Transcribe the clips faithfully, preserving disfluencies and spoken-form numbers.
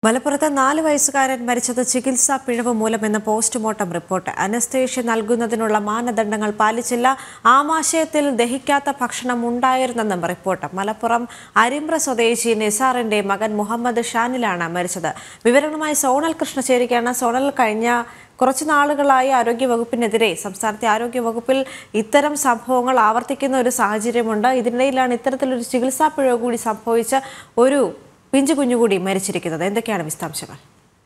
മലപ്പുറത്ത് നാല് വയസ്സുകാരൻ മരിച്ചത് ചികിത്സാ പിഴവ് മൂലമെന്ന പോസ്റ്റ്മോർട്ടം റിപ്പോർട്ട്. അനസ്തേഷ്യ നൽകുന്നതിനുള്ള മാനദണ്ഡങ്ങൾ പാലിച്ചില്ല. ആമാശയത്തിൽ ദഹിക്കാത്ത ഭക്ഷണം ഉണ്ടായിരുന്നെന്നും റിപ്പോർട്ട്. മലപ്പുറം അരിമ്പ്ര സ്വദേശി നിസാറിന്റെ മകൻ മുഹമ്മദ് ഷാനിലാണ് മരിച്ചത്. വിവരങ്ങളുമായി സോണൽ കൃഷ്ണ ചേരുകയാണ്. സോണൽ, കഴിഞ്ഞ കുറച്ചു നാളുകളായി ആരോഗ്യവകുപ്പിനെതിരെ സംസ്ഥാനത്തെ ആരോഗ്യവകുപ്പിൽ ഇത്തരം സംഭവങ്ങൾ ആവർത്തിക്കുന്ന ഒരു സാഹചര്യമുണ്ട്. ഇതിനിടയിലാണ് ഇത്തരത്തിലൊരു ചികിത്സാ പിഴവ് കൂടി സംഭവിച്ച ഒരു പിഞ്ചു കുഞ്ഞുകൂടി മരിച്ചിരിക്കുന്നത്. എന്തൊക്കെയാണ് വിശദാംശങ്ങൾ?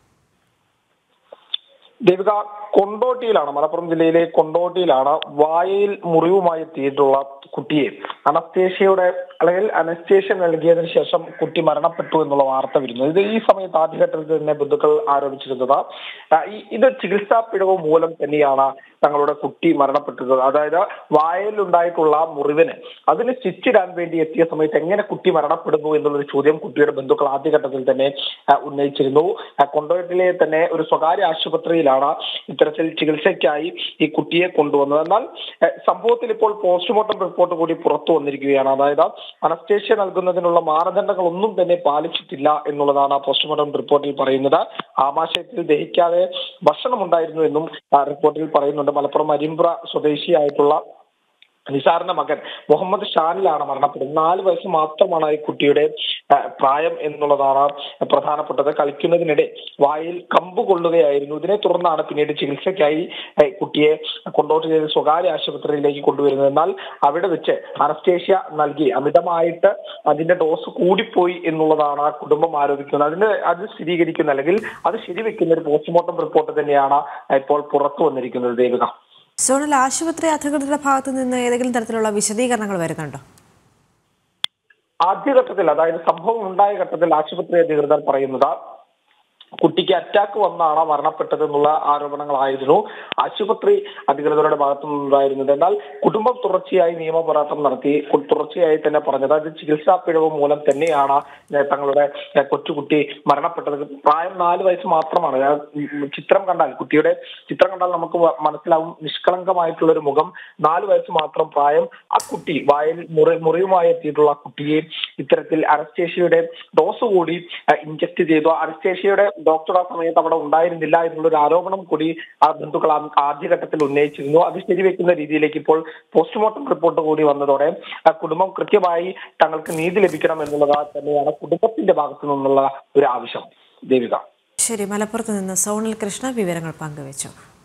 ദേവിക, കൊണ്ടോട്ടിയിലാണ്, മലപ്പുറം ജില്ലയിലെ കൊണ്ടോട്ടിയിലാണ് വായയിൽ മുറിവുമായി എത്തിയിട്ടുള്ള കുട്ടിയെ അനസ്തേഷ്യയുടെ അല്ലെങ്കിൽ അനസ്തേഷ്യ നൽകിയതിനു ശേഷം കുട്ടി മരണപ്പെട്ടു എന്നുള്ള വാർത്ത വരുന്നത്. ഇത് ഈ സമയത്ത് ആദ്യഘട്ടത്തിൽ തന്നെ ബന്ധുക്കൾ ആരോപിച്ചിരുന്നത് ഇത് ചികിത്സാ പിഴവ് മൂലം തന്നെയാണ് തങ്ങളുടെ കുട്ടി മരണപ്പെട്ടത്. അതായത് വായയിൽ ഉണ്ടായിട്ടുള്ള മുറിവിന് അതിന് സ്റ്റിച്ചിടാൻ വേണ്ടി എത്തിയ സമയത്ത് എങ്ങനെ കുട്ടി മരണപ്പെടുന്നു എന്നുള്ളൊരു ചോദ്യം കുട്ടിയുടെ ബന്ധുക്കൾ ആദ്യഘട്ടത്തിൽ തന്നെ ഉന്നയിച്ചിരുന്നു. കൊണ്ടോട്ടിയിലെ തന്നെ ഒരു സ്വകാര്യ ആശുപത്രിയിലാണ് ഇത്തരത്തിൽ ചികിത്സയ്ക്കായി ഈ കുട്ടിയെ കൊണ്ടുവന്നത്. എന്നാൽ സംഭവത്തിൽ ഇപ്പോൾ പോസ്റ്റ്മോർട്ടം റിപ്പോർട്ട് കൂടി പുറത്തു വന്നിരിക്കുകയാണ്. അതായത് അനസ്തേഷ്യ നൽകുന്നതിനുള്ള മാനദണ്ഡങ്ങൾ ഒന്നും തന്നെ പാലിച്ചിട്ടില്ല എന്നുള്ളതാണ് പോസ്റ്റ്മോർട്ടം റിപ്പോർട്ടിൽ പറയുന്നത്. ആമാശയത്തിൽ ദഹിക്കാതെ ഭക്ഷണം ഉണ്ടായിരുന്നു എന്നും റിപ്പോർട്ടിൽ പറയുന്നുണ്ട്. മലപ്പുറം അരിമ്പ്ര സ്വദേശിയായിട്ടുള്ള നിസാറിന്റെ മകൻ മുഹമ്മദ് ഷാനിലാണ് മരണപ്പെടുന്നത്. നാല് വയസ്സ് മാത്രമാണ് ഈ കുട്ടിയുടെ പ്രായം എന്നുള്ളതാണ് പ്രധാനപ്പെട്ടത്. കളിക്കുന്നതിനിടെ വായിൽ കമ്പ് കൊള്ളുകയായിരുന്നു. ഇതിനെ തുടർന്നാണ് പിന്നീട് ചികിത്സയ്ക്കായി കുട്ടിയെ കൊണ്ടോട്ടി സ്വകാര്യ ആശുപത്രിയിലേക്ക് കൊണ്ടുവരുന്നത്. എന്നാൽ അവിടെ വെച്ച് അനസ്തേഷ്യ നൽകി അമിതമായിട്ട് അതിന്റെ ഡോസ് കൂടിപ്പോയി എന്നുള്ളതാണ് കുടുംബം ആരോപിക്കുന്നത്. അതിന് അത് സ്ഥിരീകരിക്കുന്ന അല്ലെങ്കിൽ അത് ശരിവെക്കുന്ന ഒരു പോസ്റ്റ്മോർട്ടം റിപ്പോർട്ട് തന്നെയാണ് ഇപ്പോൾ പുറത്തു വന്നിരിക്കുന്നത്. ദേവിക, സോണൽ, ആശുപത്രി അധികൃതരുടെ ഭാഗത്തു നിന്ന് ഏതെങ്കിലും തരത്തിലുള്ള വിശദീകരണങ്ങൾ വരുന്നുണ്ടോ? ആദ്യഘട്ടത്തിൽ, അതായത് സംഭവം ഉണ്ടായ ഘട്ടത്തിൽ ആശുപത്രി അധികൃതർ പറയുന്നത് കുട്ടിക്ക് അറ്റാക്ക് വന്നാണ് മരണപ്പെട്ടത് എന്നുള്ള ആരോപണങ്ങളായിരുന്നു ആശുപത്രി അധികൃതരുടെ ഭാഗത്തു നിന്നുണ്ടായിരുന്നത്. എന്നാൽ കുടുംബം തുടർച്ചയായി നിയമപോരാട്ടം നടത്തി തുടർച്ചയായി തന്നെ പറഞ്ഞത് അത് ചികിത്സാ പിഴവ് മൂലം തന്നെയാണ് തങ്ങളുടെ കൊച്ചുകുട്ടി മരണപ്പെട്ടത്. പ്രായം നാല് വയസ്സ് മാത്രമാണ്. ചിത്രം കണ്ടാൽ കുട്ടിയുടെ ചിത്രം കണ്ടാൽ നമുക്ക് മനസ്സിലാവും, നിഷ്കളങ്കമായിട്ടുള്ള ഒരു മുഖം, നാല് വയസ്സ് മാത്രം പ്രായം. ആ കുട്ടി വായിൽ മുറി മുറിവുമായി എത്തിയിട്ടുള്ള കുട്ടിയെ ഇത്തരത്തിൽ അനസ്തേഷ്യയുടെ ഡോസ് കൂടി ഇൻജക്ട് ചെയ്തു. അനസ്തേഷ്യയുടെ ഡോക്ടർ ആ സമയത്ത് അവിടെ ഉണ്ടായിരുന്നില്ല എന്നുള്ളൊരു ആരോപണം കൂടി ആ ബന്ധുക്കൾ ആദ്യഘട്ടത്തിൽ ഉന്നയിച്ചിരുന്നു. അത് ശരിവെക്കുന്ന രീതിയിലേക്ക് ഇപ്പോൾ പോസ്റ്റ്മോർട്ടം റിപ്പോർട്ട് കൂടി വന്നതോടെ ആ കുടുംബം കൃത്യമായി തങ്ങൾക്ക് നീതി ലഭിക്കണം എന്നുള്ളത് തന്നെയാണ് കുടുംബത്തിന്റെ ഭാഗത്തു നിന്നുള്ള ഒരു ആവശ്യം. ദേവിക, ശരി. മലപ്പുറത്ത് നിന്ന് സോണൽ കൃഷ്ണ വിവരങ്ങൾ പങ്കുവച്ചു.